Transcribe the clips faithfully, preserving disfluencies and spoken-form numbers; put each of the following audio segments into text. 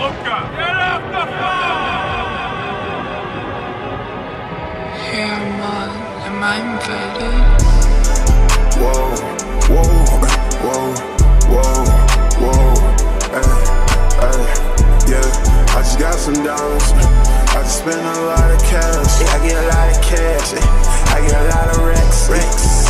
loca. Get off the phone! Here, man, am I invited? Whoa, whoa, whoa, whoa, whoa, ay, ay, yeah. I just got some dollars. I just spent a lot of cash. Yeah, I get a lot of cash. Yeah. I get a lot of Rex. Rex.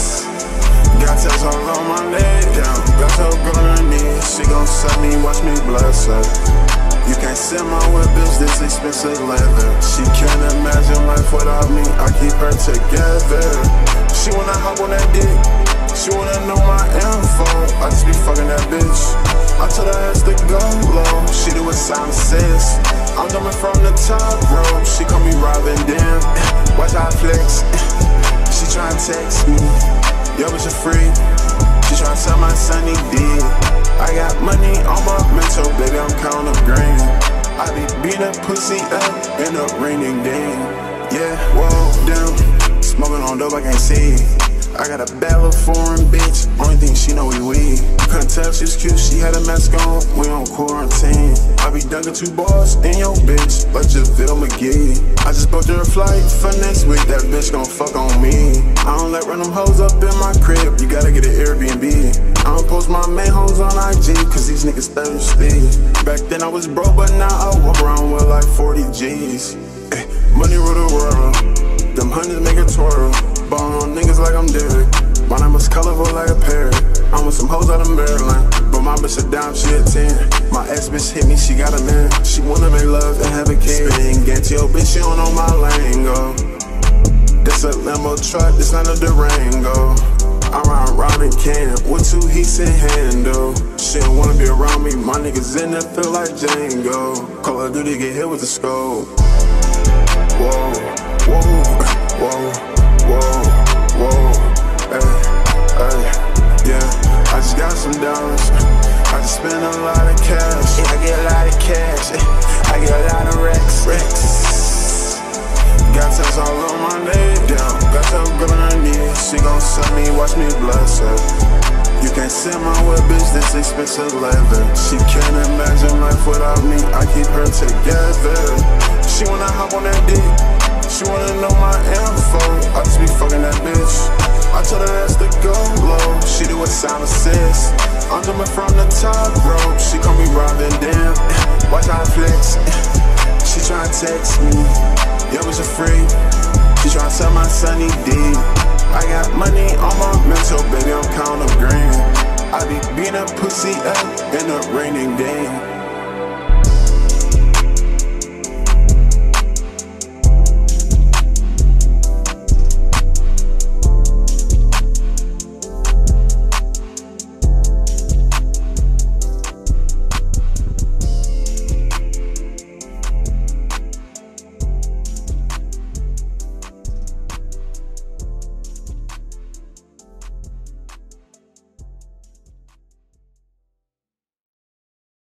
Got tats all on my leg down. Got so good on her knees. She gon' suck me, watch me bless her. You can't sell my whip, bills, this expensive leather. She can't imagine life without me. I keep her together. She wanna hop on that dick. She wanna know my info. I just be fucking that bitch. I told her ass to go low. She do what Simon says. I'm coming from the top row. She call me Robin, damn. Watch how I flex. She tryna text me. Yo, bitch, you're free. She tryna tell my son he did. I got money on my mental, baby, I'm counting up green. I be beating that pussy up in a raining day. Yeah, whoa, damn. Smoking on dope, I can't see. I got a bad little foreign bitch, only thing she know we weed. Couldn't tell she was cute, she had a mask on, we on quarantine. I be dunking two bars in your bitch, like JaVale McGee. I just booked her a flight for next week, that bitch gon' fuck on me. I don't let random hoes up in my crib, you gotta get an Airbnb. I don't post my main hoes on I G, cause these niggas thirsty. Back then I was broke, but now I walk around with like forty G's. Ay, money rule the world, them hundreds make it twirl. Ballin' on niggas like I'm Derek. My name is colorful like a parrot. I'm with some hoes out of Maryland, but my bitch a dime, she a ten. My ex bitch hit me, she got a man. She wanna make love and have a kid. Spin Gantt, yo bitch, she don't know my lingo. This a limo truck, this not a Durango. I'm around robbing can with two heats in handle. She don't wanna be around me, my niggas in there feel like Django. Call of Duty get hit with the scope. Whoa, whoa, whoa. Whoa, whoa, ay, ay, yeah. I just got some dollars. I just spent a lot of cash. Yeah, I get a lot of cash. Yeah. I get a lot of Rex. Rex. Got tats all on my leg down. Got so good on her knees. She gon' suck me, watch me bless her. You can't sell my whip, bitch, this expensive leather. She can't imagine life without me. I keep her together. She wanna hop on that dick. She wanna know my info. I just be fucking that bitch. I told her ass to go low. She do what Simon says. I'm coming from the top rope. She call me Robin, damn. Watch how I flex. She tryna text me. Yo, bitch, you're free. She tryna tell my son he did. I got money on my mental, baby, I'm counting up green. I be beating that pussy up in a raining day.